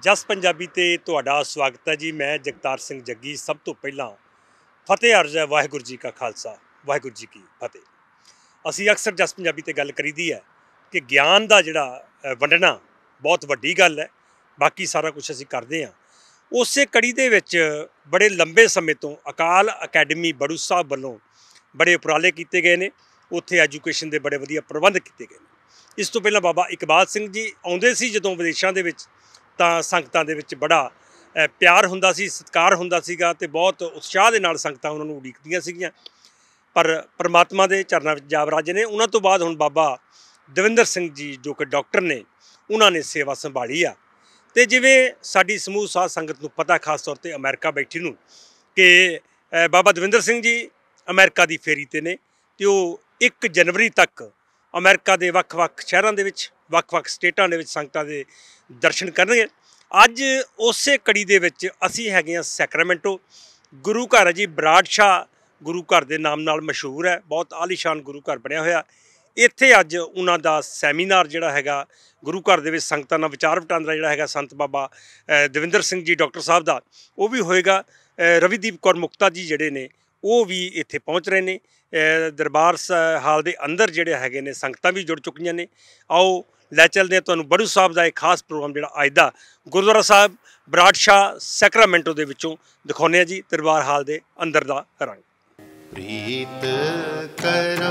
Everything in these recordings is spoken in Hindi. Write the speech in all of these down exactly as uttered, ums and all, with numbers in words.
जस पंजाबी ते तुहाडा स्वागत है जी। मैं जगतार सिंह जग्गी। सब तो पहला फतेह अर्ज है वाहिगुरू जी का खालसा वाहिगुरू जी की फतेह। असी अक्सर जस पंजाबी ते गल करीदी है कि ज्ञान का जिहड़ा वंडना बहुत वड्डी गल है, बाकी सारा कुछ असी करते हैं। उस कड़ी दे विच बड़े लंबे समय तो अकाल अकैडमी बड़ू साहब वालों बड़े उपराले किए गए हैं। उत्थे एजुकेशन के बड़े वधिया प्रबंध किए गए हैं। इस तो पहला बाबा इकबाल सिंह जी आउंदे सी जदों विदेशों के विच ਤਾਂ ਸੰਗਤਾਂ ਦੇ ਵਿੱਚ ਬੜਾ ਪਿਆਰ ਹੁੰਦਾ ਸੀ, ਸਤਿਕਾਰ ਹੁੰਦਾ ਸੀਗਾ ਤੇ ਬਹੁਤ ਉਤਸ਼ਾਹ ਦੇ ਨਾਲ ਸੰਗਤਾਂ ਉਹਨਾਂ ਨੂੰ ਉਡੀਕਦੀਆਂ ਸੀਗੀਆਂ। ਪਰ ਪਰਮਾਤਮਾ ਦੇ ਚਰਨਾਂ ਵਿੱਚ ਜਾ ਵਿਰਾਜੇ ਨੇ। ਉਹਨਾਂ ਤੋਂ ਬਾਅਦ ਹੁਣ ਬਾਬਾ ਦਵਿੰਦਰ ਸਿੰਘ ਜੀ ਜੋ ਕਿ ਡਾਕਟਰ ਨੇ, ਉਹਨਾਂ ਨੇ ਸੇਵਾ ਸੰਭਾਲੀ ਆ। ਤੇ ਜਿਵੇਂ ਸਾਡੀ ਸਮੂਹ ਸਾਧ ਸੰਗਤ ਨੂੰ ਪਤਾ, ਖਾਸ ਤੌਰ ਤੇ ਅਮਰੀਕਾ ਬੈਠੀ ਨੂੰ, ਕਿ ਬਾਬਾ ਦਵਿੰਦਰ ਸਿੰਘ ਜੀ ਅਮਰੀਕਾ ਦੀ ਫੇਰੀ ਤੇ ਨੇ ਤੇ ਉਹ ਇੱਕ ਜਨਵਰੀ ਤੱਕ ਅਮਰੀਕਾ ਦੇ ਵੱਖ-ਵੱਖ ਸ਼ਹਿਰਾਂ ਦੇ ਵਿੱਚ, ਵੱਖ-ਵੱਖ ਸਟੇਟਾਂ ਦੇ ਵਿੱਚ ਸੰਗਤਾਂ ਦੇ दर्शन करनगे। अज उस कड़ी दे विच असी हैगे आ सैक्रामेंटो। गुरु घर है जी बराड़ शाह गुरु घर के नाम नाल मशहूर है, बहुत आलीशान गुरु घर बनया होया। इत्थे अज उन्हां दा सैमीनार जिहड़ा हैगा गुरु घर दे विच संगतां नाल विचार वटांदरा जिहड़ा हैगा संत बाबा दविंदर सिंह जी डॉक्टर साहब दा वो भी होएगा। रविदीप कौर मुक्ता जी जिहड़े ने वो भी इत्थे पहुँच रहे ने। दरबार हाल दे अंदर जिहड़े हैगे ने संगतां भी जुड़ चुकियां ने। आओ लै चलते हैं तुहानूं बड़ू साहब का एक खास प्रोग्राम जिहड़ा अज दा गुरुद्वारा साहब बराड़ शाह सैक्रामेंटो दे विचों दिखाउने जी दरबार हाल दे अंदर दा रंग। प्रीत करो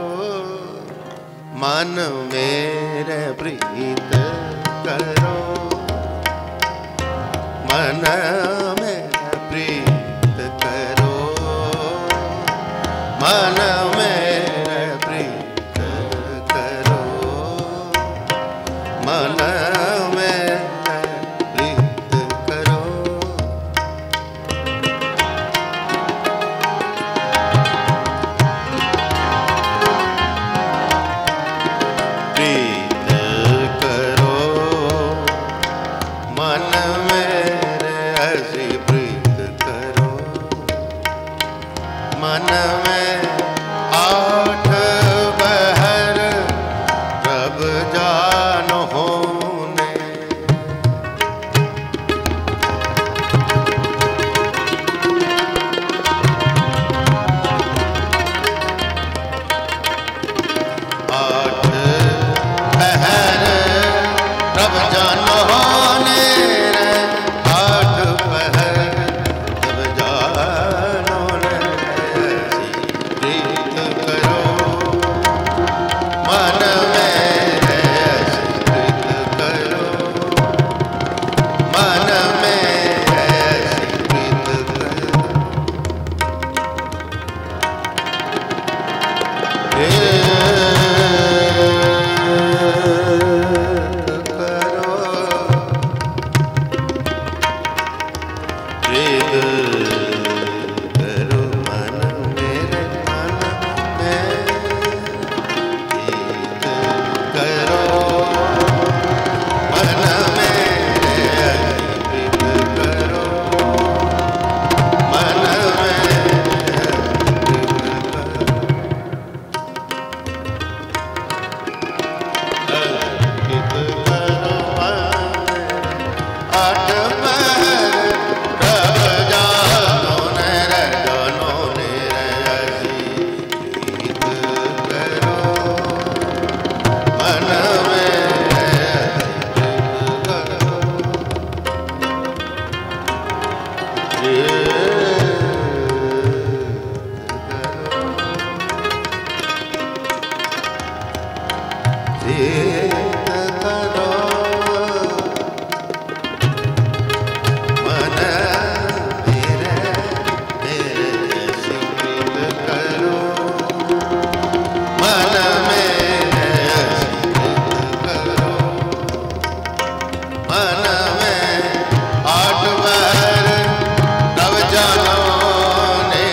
मन मेरे प्रीत करो मन मेरे प्रीत करो मन मेरे प्रीत करो मन मेरे प्रीत करो। प्रीत करो मन मेरे ऐसी प्रीत करो मन में आठ बहर रब जानो होने। आठ बहर रब जानो होने रे, आठ बहर रब जानो रे। ऐसी प्रीत करो मन मेरे ऐसी प्रीत करो मन मेरे ऐसी प्रीत करो। प्रीत करो मन मेरे मन में प्रीत करो मन मेरे ऐसी प्रीत करो मन मेरे आठ बहर रब जानो ने रे जानो ने रे ऐसी प्रीत करो मन मेरे ऐसी प्रीत करो। मन मेरे मेरे ऐसी प्रीत करो मन मेरे ऐसी प्रीत करो मन में आठ बहर रब जानो ने।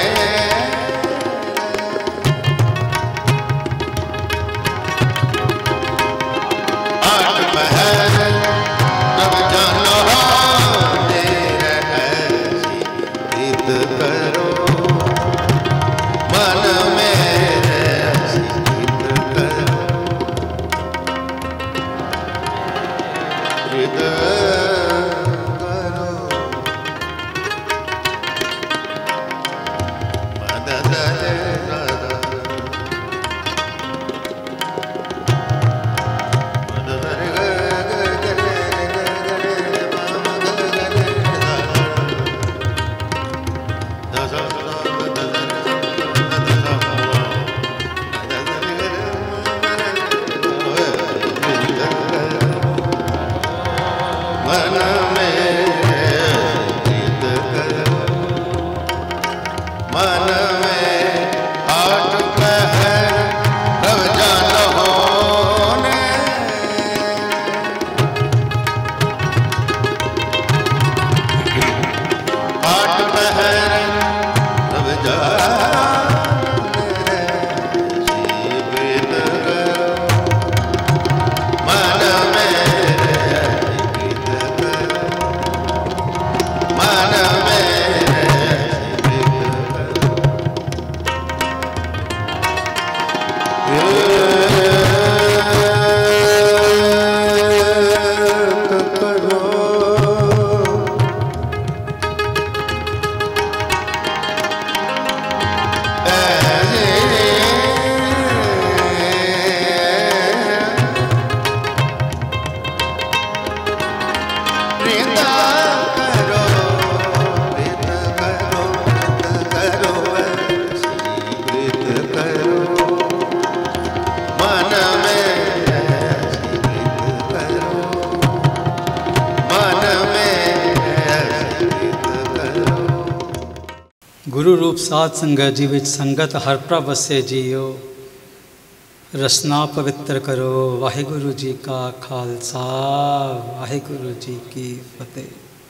गुरु रूप साध संगत जी विच संगत हर प्रभ वसे जियो, रसना पवित्र करो। वाहिगुरु जी का खालसा, वाहिगुरु जी की फतेह।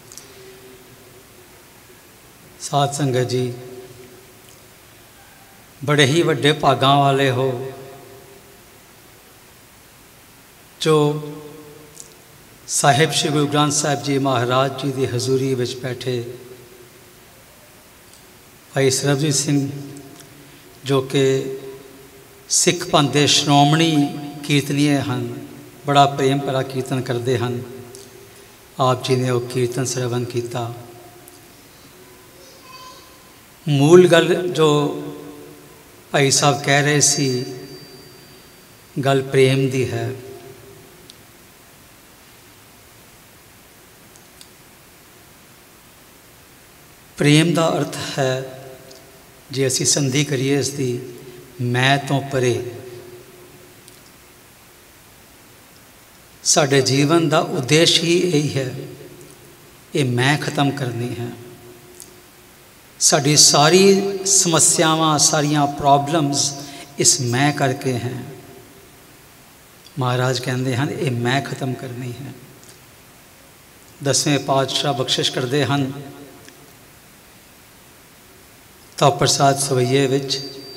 साध संगत जी, बड़े ही वड्डे भागां वाले हो जो साहिब श्री गुरु ग्रंथ साहिब जी महाराज जी की हजूरी विच बैठे। भाई सरबजीत सिंह जो कि सिख पंथ के श्रोमणी कीर्तनीय हैं, बड़ा प्रेम भरा कीर्तन करते हैं। आप जी ने वो कीर्तन श्रवण किया। मूल गल जो भाई साहब कह रहे सी, गल प्रेम दी है। प्रेम का अर्थ है, जे असी संधि करिए इसकी, मैं तो परे। साडे जीवन का उद्देश्य ही यही है, ये मैं ख़त्म करनी है। साड़ी सारी समस्यावां, सारिया प्रॉब्लम्स इस मैं करके हैं। महाराज कहते हैं ये मैं ख़त्म करनी है। दसवें पातशाह बख्शिश करते हैं, तो प्रसाद सवैये विच,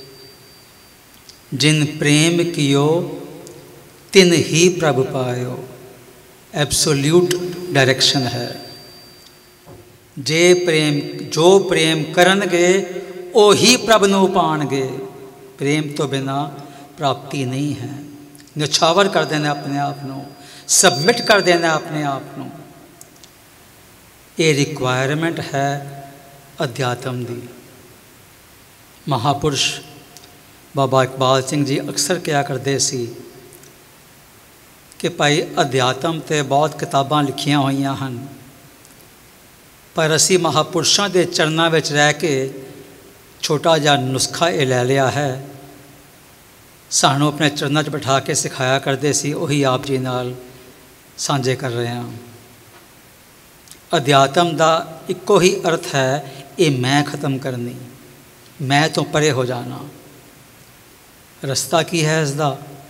जिन प्रेम कियो तिन ही प्रभ पायो। एब्सोल्यूट डायरेक्शन है। जे प्रेम जो प्रेम करनगे ओ ही प्रभ नूं पाणगे। प्रेम तो बिना प्राप्ति नहीं है। निछावर कर देना अपने आप नूं, सबमिट कर देना अपने आप नूं। ये रिक्वायरमेंट है अध्यात्म दी। महापुरुष बाबा इकबाल सिंह जी अक्सर क्या करते सी कि भाई अध्यात्म ते बहुत किताबां लिखियां हुई हैं, पर असी महापुरुषों के चरणों में रह के छोटा जा नुस्खा ये ले लिया है। सानू अपने चरणों च बिठा के सिखाया करते सी, वही आप जी नाल साझे कर रहे हैं। अध्यात्म का इको ही अर्थ है, ये मैं ख़त्म करनी, मैं तो परे हो जाना। रस्ता की है इसका?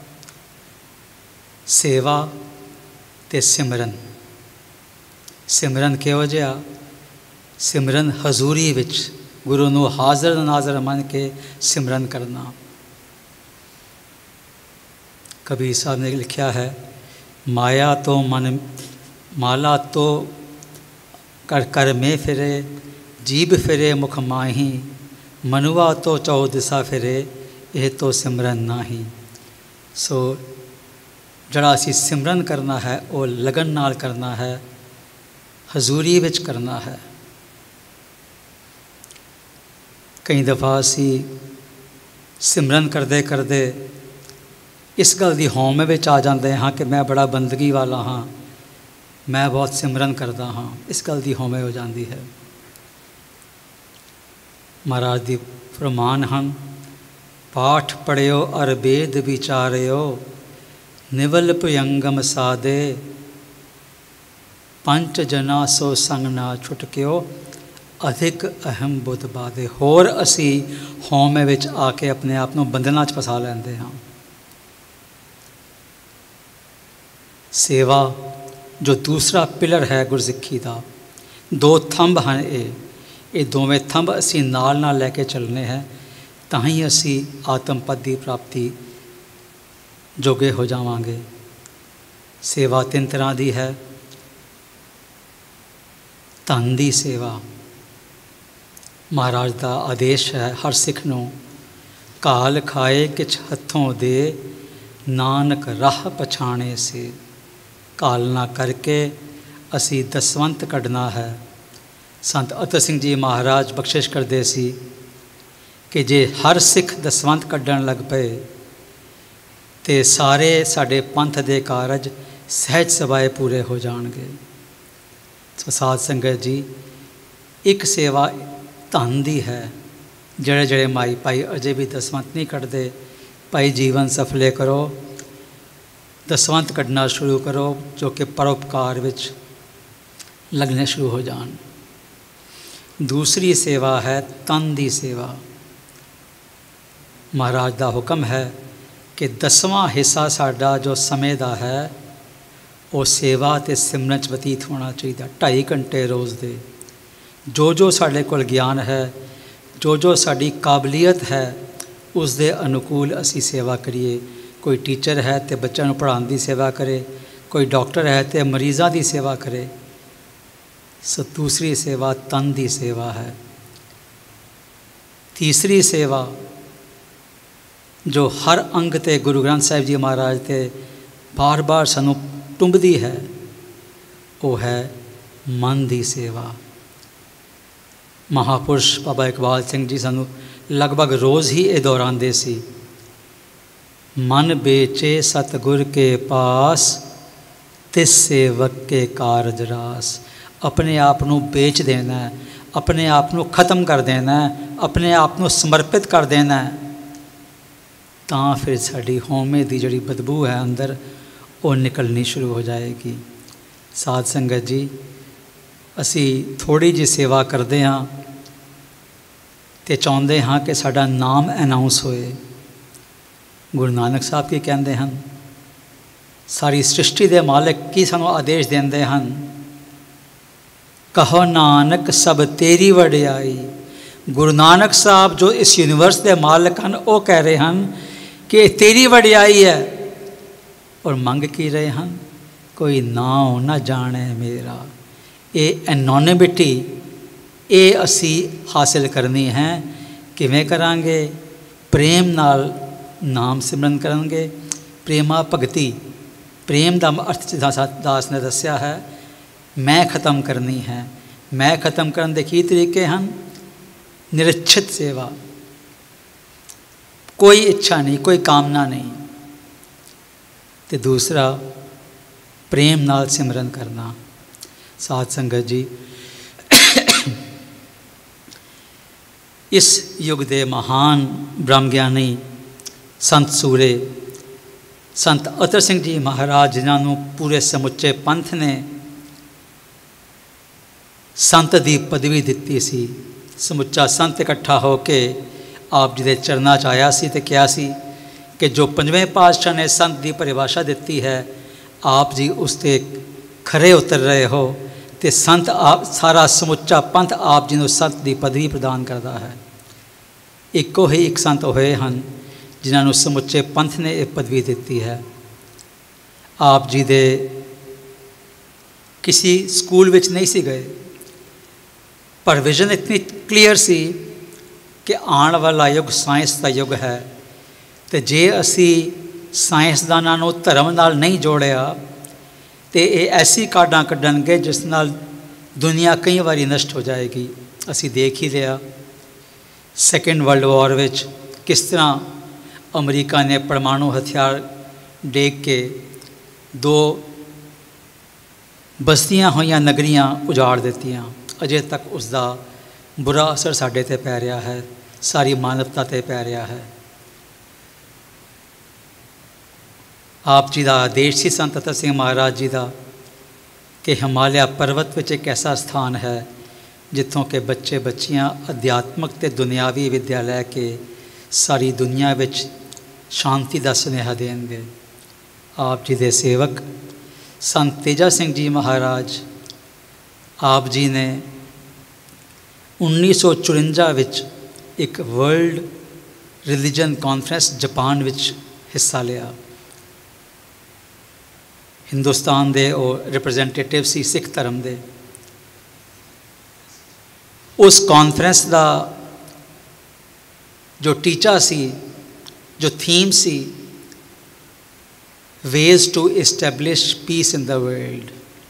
सेवा ते सिमरन। सिमरन किहो जिहा? सिमरन हजूरी विच गुरु नूं हाज़र नाज़र मन के सिमरन करना। कबीर साहब ने लिखा है, माया तो मन माला तो कर कर में फिरे, जीभ फिरे मुख माही, मनुआ तो चौ दिशा फिरे, यह तो सिमरन नाही। सो जड़ा असी सिमरन करना है वो लगन नाल करना है, हजूरी विच करना है। कई दफ़ा असी सिमरन करते करते इस गल की होम विच आ जाते हाँ कि मैं बड़ा बंदगी वाला हाँ, मैं बहुत सिमरन करता हाँ। इस गल की होमे हो जाती है। महाराज दी फरमान हैं, पाठ पढ़ियो अर वेद विचारियो, निवल भयंगम साधे, पंच जना सो संग ना छुटकियो, अधिक अहम बुद्ध बाधे। होर असी होमे विच आके अपने आप को बंधना च फसा लेंदे हाँ। सेवा जो दूसरा पिलर है गुरसिੱਖੀ का, दो थंब हैं ये ये दोवें थंब असी नाल नाल लैके चलने हैं, ताही असी आत्म पद की प्राप्ति जोगे हो जावांगे। सेवा तीन तरह की है। धन की सेवा, महाराज का आदेश है हर सिख नूं, काल खाए किछ हथों दे, नानक राह पछाणे से। कालना करके असी दसवंत कढ़ना है। संत अतर सिंह जी महाराज बख्शिश करते सी कि जे हर सिख दसवंत कढ़न लग पे तो सारे साडे पंथ दे कारज सहज सवाए पूरे हो जाणगे। सो साध संगत जी, एक सेवा धन दी है। जड़े जड़े माई भाई अजे भी दसवंत नहीं कढ़ते, भाई जीवन सफले करो, दसवंत कढ़ना शुरू करो, जो कि परोपकार विच लगने शुरू हो जान। दूसरी सेवा है तन की सेवा। महाराज का हुक्म है कि दसवां हिस्सा साडा जो समय का है वो सेवा ते सिमरन च बतीत होना चाहिए। ढाई घंटे रोज़ दे जो जो साढ़े कोल ज्ञान है, जो जो साड़ी काबलियत है, उस दे अनुकूल असी सेवा करिए। कोई टीचर है तो बच्चों को पढ़ाने की सेवा करे, कोई डॉक्टर है तो मरीज़ों की सेवा करे। सो दूसरी सेवा तन की सेवा है। तीसरी सेवा जो हर अंग ते गुरु ग्रंथ साहिब जी महाराज ते बार बार सानू टुंबदी है, वो है मन की सेवा। महापुरुष बाबा इकबाल सिंह जी सानू लगभग रोज़ ही ये दोहराते सी, मन बेचे सतगुर के पास तिस सेवक के कारज रास। अपने आप को बेच देना है, अपने आप को ख़त्म कर देना है, अपने आप को समर्पित कर देना है, तो फिर साड़ी होमे की जी बदबू है अंदर वो निकलनी शुरू हो जाएगी। साध संगत जी, असी थोड़ी जी सेवा करते हाँ तो चाहते हाँ कि साडा नाम अनाउंस होए। गुरु नानक साहब की कहते हैं, सारी सृष्टि के मालिक की सानू आदेश देंदे हैं, कहो नानक सब तेरी वडियाई। गुरु नानक साहब जो इस यूनिवर्स के मालिक हैं वो कह रहे हैं कि तेरी वडियाई है, और मंग की रहे हैं, कोई नाम ना जाने मेरा। ये एनोनिमिटी ये असी हासिल करनी है। किवें करांगे? प्रेम नाल नाम सिमरन करेंगे। प्रेमा भगती, प्रेम का अर्थ दास ने दस्या है, मैं ख़त्म करनी है। मैं ख़त्म करने के की तरीके हैं? निरच्छित सेवा, कोई इच्छा नहीं, कोई कामना नहीं। तो दूसरा प्रेम नाल सिमरन करना। साध संगत जी, इस युग के महान ब्रह्म ज्ञानी संत सूरे संत अतर सिंह जी महाराज, जिन्होंने पूरे समुचे पंथ ने संत की पदवी दी सी। समुचा संत इकट्ठा होके आप जी के चरणों च आया सी ते कहा सी कि जो पंजवें पातशाह ने संत की परिभाषा दी है, आप जी उसते खरे उतर रहे हो, तो संत आप सारा समुचा पंथ आप जी को संत की पदवी प्रदान करता है। एको ही एक संत होए हैं जिन्होंने समुचे पंथ ने यह पदवी दी है। आप जी दे किसी स्कूल विच नहीं सी गए, पर विजन इतनी क्लीयर सी कि आने वाला युग साइंस का युग है, तो जे असी साइंसदानां नूं धर्म नाल नहीं जोड़िया तो ये ऐसी काडां कड्डणगे जिस नाल दुनिया कई बारी नष्ट हो जाएगी। असी देख ही लिया सैकेंड वर्ल्ड वॉर विच किस तरह अमरीका ने परमाणु हथियार डेग के दो बस्तियां हुई नगरियां उजाड़ दित्तियां। अजे तक उसका बुरा असर साडे ते पै रहा है, सारी मानवता ते पै रहा है। आप जी का आदेश सी संत अतर सिंह महाराज जी का कि हिमालय पर्वत विच एक ऐसा स्थान है जिथों के बच्चे बच्चियां अध्यात्मक ते दुनियावी विद्या लैके सारी दुनिया विच शांति का सुनेहा देंगे। आप जी के सेवक संत तेजा सिंह जी महाराज, आप जी ने उन्नीस सौ चुरंजा विच एक वर्ल्ड रिलीजन कॉन्फ्रेंस जापान विच हिस्सा लिया। हिंदुस्तान दे और रिप्रजेंटेटिव सी सिख धर्म दे। उस कॉन्फ्रेंस का जो टीचा सी, जो थीम सी, ways to establish peace in the world.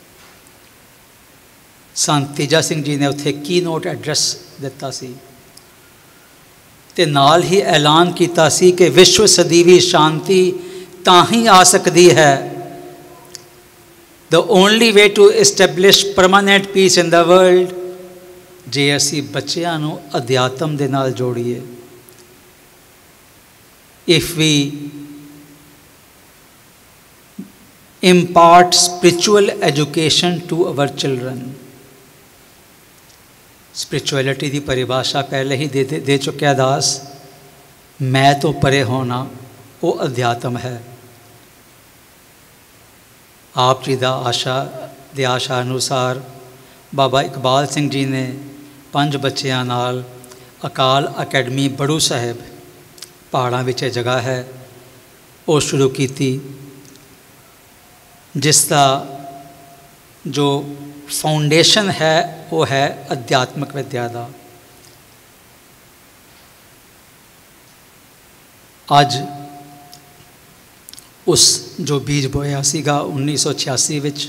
Sant Teja Singh ji ने उत्थे की नोट एड्रैस दिता सी ते नाल ही ऐलान किया सी कि विश्व सदीवी शांति तां ही आ सकती है, the only way to establish permanent peace in the world, जे असी बच्चों नूं अध्यात्म दे नाल जोड़िए। If we impart spiritual education to our children, spirituality की परिभाषा पहले ही दे दे, दे चुक्या दास। मैं तो परे होना वो अध्यात्म है। आप जी का आशा दे आशा अनुसार बाबा इकबाल सिंह जी ने पंज बच्चों नाल अकाल अकैडमी बड़ू साहिब पहाड़ों विच जगह है वो शुरू की, जिसका जो फाउंडेशन है वो है अध्यात्मक विद्या का। अज उस जो बीज बोया सीगा उन्नीस सौ छियासी विच,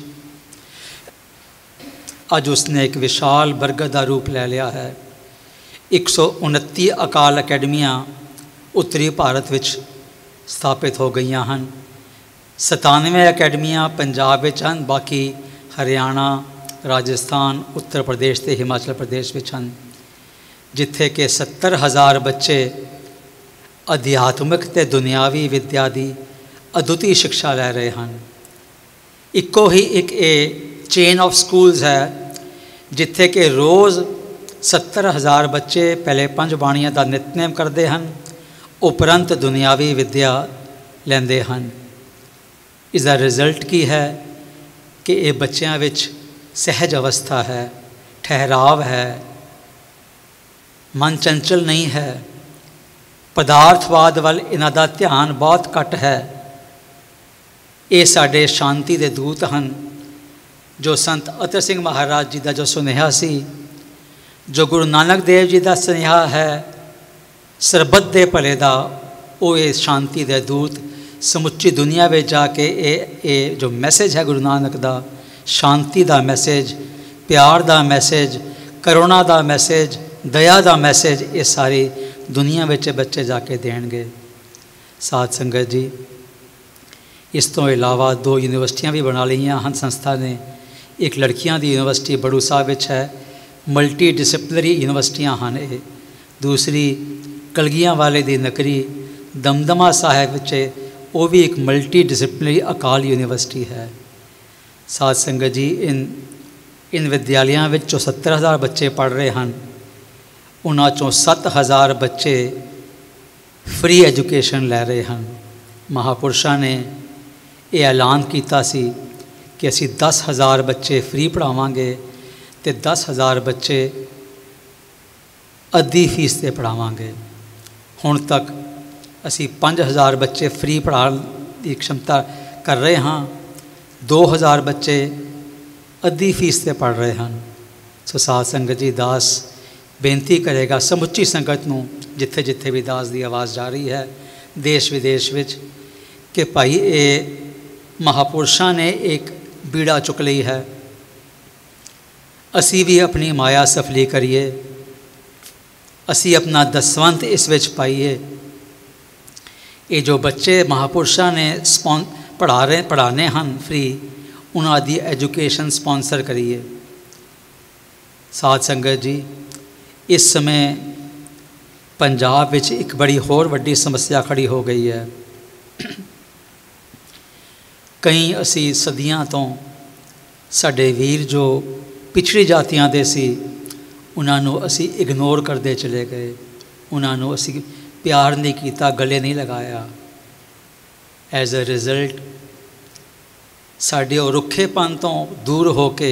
अज उसने एक विशाल बरगद का रूप ले लिया है। एक सौ उनती अकाल अकैडमियाँ उत्तरी भारत विच स्थापित हो गई हैं। सतानवे अकैडमियाँ पंजाब विच हैं, बाकी हरियाणा, राजस्थान, उत्तर प्रदेश ते हिमाचल प्रदेश विच हैं, जिथे कि सत्तर हज़ार बच्चे अध्यात्मिक ते दुनियावी विद्या की अद्वितीय शिक्षा ले रहे हैं। इको ही एक ए चेन ऑफ स्कूल्स है जिथे कि रोज़ सत्तर हज़ार बच्चे पहले पंज बाणियां का नितनेम करते हैं, उपरंत दुनियावी विद्या लेंदे हैं। इसका रिजल्ट की है कि ये बच्चों विच सहज अवस्था है, ठहराव है, मन चंचल नहीं है, पदार्थवाद वाल इन्हां दा ध्यान बहुत घट है। ये साडे शांति के दूत हैं, जो संत अतर सिंह महाराज जी का जो सुनेहा सी, जो गुरु नानक देव जी का सुनेहा है सरबत दे भले दा, वो ये शांति दे दूत समुची दुनिया में जाके ये ये जो मैसेज है गुरु नानक दा, शांति का मैसेज, प्यार का मैसेज, करुणा का मैसेज, दया का मैसेज, ये सारी दुनिया में बच्चे जाके देंगे। साध संगत जी, इस तो इलावा दो यूनिवर्सिटियां भी बना लिया हैं संस्था ने। एक लड़कियां की यूनिवर्सिटी बड़ू साहब विच है, मल्टी डिसिपलिनरी यूनिवर्सिटियां हैं ये। दूसरी कलगियां वाले दी नगरी दमदमा साहिब विच, वो भी एक मल्टी डिसिपलिनरी अकाल यूनिवर्सिटी है। साध संगत जी, इन इन विद्यालयों में जो सत्तर हज़ार बच्चे पढ़ रहे हैं, उन्हां चों सत्त हज़ार बच्चे फ्री एजुकेशन ले रहे हैं। महापुरुषों ने यह ऐलान किया सी कि असी दस हज़ार बच्चे फ्री पढ़ावांगे तो दस हज़ार बच्चे अद्धी फीस से पढ़ावांगे। हुण तक असी पाँच हज़ार बच्चे फ्री पढ़ाने की क्षमता कर रहे हाँ, दो हज़ार बच्चे अद्धी फीस से पढ़ रहे हैं। सो साध संगत जी, दास बेनती करेगा समुची संगत नूं, जिथे जिथे भी दास की आवाज़ जा रही है देश विदेश विच, कि भाई ये महापुरुषों ने एक बीड़ा चुक ली है, असी भी अपनी माया सफली करिए, असी अपना दसवंत इस विच पाइए। ये जो बच्चे महापुरुषों ने स्पॉन पढ़ा रहे पढ़ाने हैं फ्री, उन्हां दी एजुकेशन स्पॉन्सर करिए। साध संगत जी, इस समय पंजाब विच एक बड़ी होर वड्डी समस्या खड़ी हो गई है। कई असी सदियां तो साडे वीर जो पिछड़ी जातियां दे सी, उन्होंने असी इग्नोर करते चले गए, उन्होंने असी प्यार नहीं किया, गले नहीं लगाया। एज अ रिजल्ट साडे रुखेपन तो दूर होके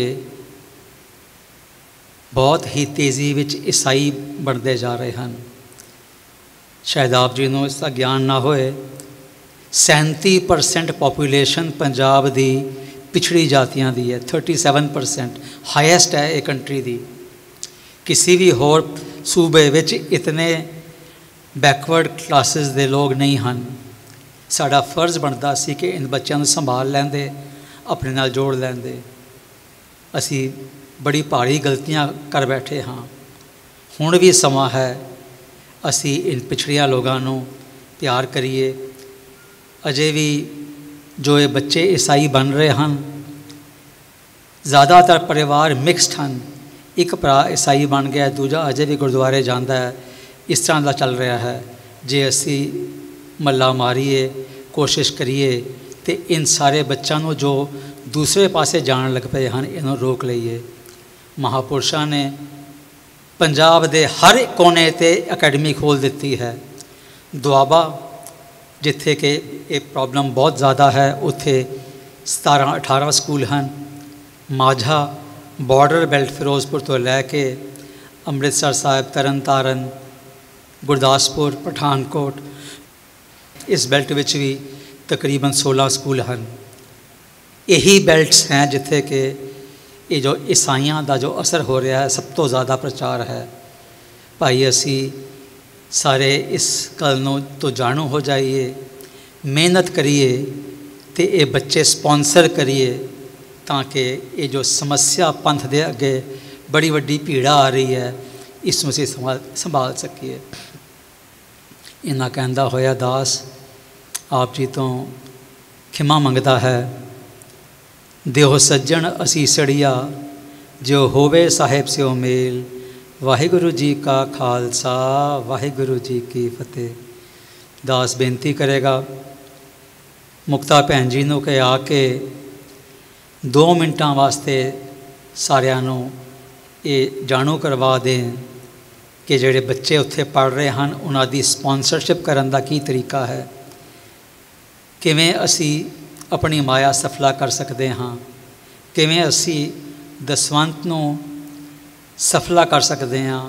बहुत ही तेज़ी विच ईसाई बनते जा रहे हैं। शायद आप जी को इसका ज्ञान ना होए, सैंती परसेंट पॉपूलेशन पंजाब की पिछड़ी जातियां दी है, थर्टी सैवन परसेंट हाईएस्ट है ये कंट्री दी। किसी भी होर सूबे विच इतने बैकवर्ड क्लासिस दे लोग नहीं हैं। साडा फर्ज बनता सी कि इन बच्चों को संभाल लेंदे, अपने नाल जोड़ लेंदे। असी बड़ी भारी गलतियां कर बैठे हाँ। हुण भी समा है असी इन पिछड़िया लोगों को प्यार करिए। अजे भी जो ये बच्चे ईसाई बन रहे हैं, ज़्यादातर परिवार मिक्सड हैं। एक भरा ईसाई बन गया, दूजा अजे भी गुरुद्वारे जाता है। इस तरह का चल रहा है। जे असी मल्ला मारीए, कोशिश करिए तो इन सारे बच्चों को जो दूसरे पासे जान लग पे हैं, इन्हों रोक लीए। महापुरुषों ने पंजाब दे हर कोने ते अकैडमी खोल दी है। दुआबा जिथे कि ये प्रॉब्लम बहुत ज़्यादा है, उत्थे सतारह अठारह स्कूल हैं। माझा बॉर्डर बेल्ट फिरोजपुर तो लैके अमृतसर साहिब, तरन तारन, गुरदासपुर, पठानकोट, इस बेल्ट विच भी तकरीबन सोलह स्कूल हैं। यही बेल्ट्स हैं जिथे कि ये जो ईसाइयों का जो असर हो रहा है, सब तो ज़्यादा प्रचार है। भाई असी सारे इस गल नूं तो जाणू हो जाइए, मेहनत करिए तो ये बच्चे स्पॉन्सर करिए, ताकि ये जो समस्या पंथ दे अगे बड़ी वड्डी पीड़ा आ रही है, इसमें असीं संभाल संभाल सकीए। इन्ना कहंदा होया दास आप जी तो खिमा मंगता है। देहो सज्जण असीसड़िया जो होवे साहिब स्यो मेल, वाहिगुरु जी का खालसा वाहिगुरु जी की फतेह। दास बेनती करेगा मुक्ता भैन जी नूं कि आके दो मिनटां वास्ते सारिਆਂ ਨੂੰ ये जाणू करवा दें कि ਜਿਹੜੇ बच्चे उत्थे पढ़ रहे हैं उन्हां दी स्पॉन्सरशिप करन दा की तरीका है, किवें असी अपनी माया सफला कर सकते हाँ, किवें असी दसवंत नूं सफला कर सकते हाँ,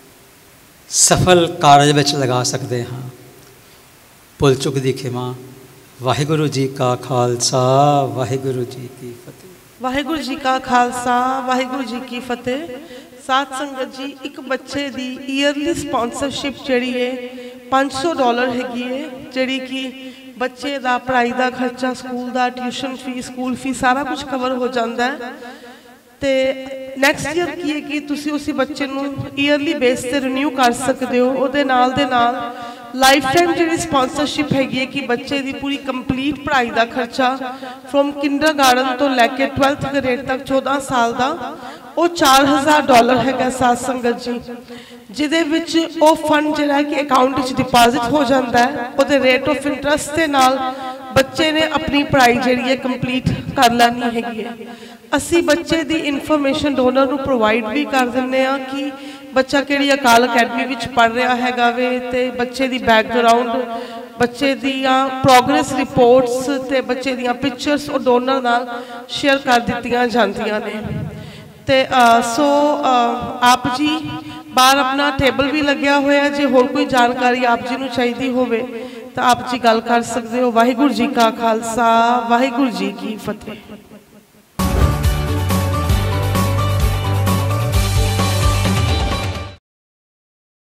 सफल कारज विच लगा सकते हाँ। भुल चुक दी खिमा। वाहिगुरु जी का खालसा वाहिगुरु जी की फतेह। वाहिगुरु जी का खालसा वाहिगुरु जी की फतेह। सात संगत जी, एक बच्चे दी ईयरली स्पॉन्सरशिप जिहड़ी है पाँच सौ डॉलर हैगी है, जिहड़ी कि बच्चे का पढ़ाई का खर्चा, स्कूल का ट्यूशन फीस, स्कूल फीस सारा कुछ कवर हो जाता है। तो नैक्सट ईयर की है कि तुसी उसी बच्चे नूं ईयरली बेस से रिन्यू कर सकते हो। उहदे नाल दे नाल लाइफ टाइम जी स्पॉन्सरशिप हैगी है कि बच्चे की पूरी कंप्लीट पढ़ाई का खर्चा फ्रॉम किंडर गार्डन तो लैके ट्वेल्थ ग्रेड तक चौदह साल का वो चार हज़ार डॉलर है। सात संगत जी, जिहदे विच वो फंड जिहड़ा कि अकाउंट विच डिपॉजिट हो जाता है, वो रेट ऑफ इंटरस्ट के नाल बच्चे ने अपनी पढ़ाई जिहड़ी है कंप्लीट कर लैनी हैगी है। असी बच्चे की इनफॉर्मेशन डोनर नूं प्रोवाइड भी कर दिंदे आ कि बच्चा किहड़ी अकाल अकैडमी विच पढ़ रहा हैगा वे, ते बच्चे की बैकग्राउंड, बच्चे दियां प्रोग्रेस रिपोर्ट्स ते बच्चे दियां पिक्चर्स और डोनर नाल शेयर कर दित्तियां जांदियां ने। ते सो आप जी बाहर अपना टेबल भी लग्या होया, जे होर कोई जानकारी आप जी नूं चाहीदी होवे तो आप जी गल कर सकते हो। वाहिगुरू जी का खालसा वाहिगुरू जी की फतेह।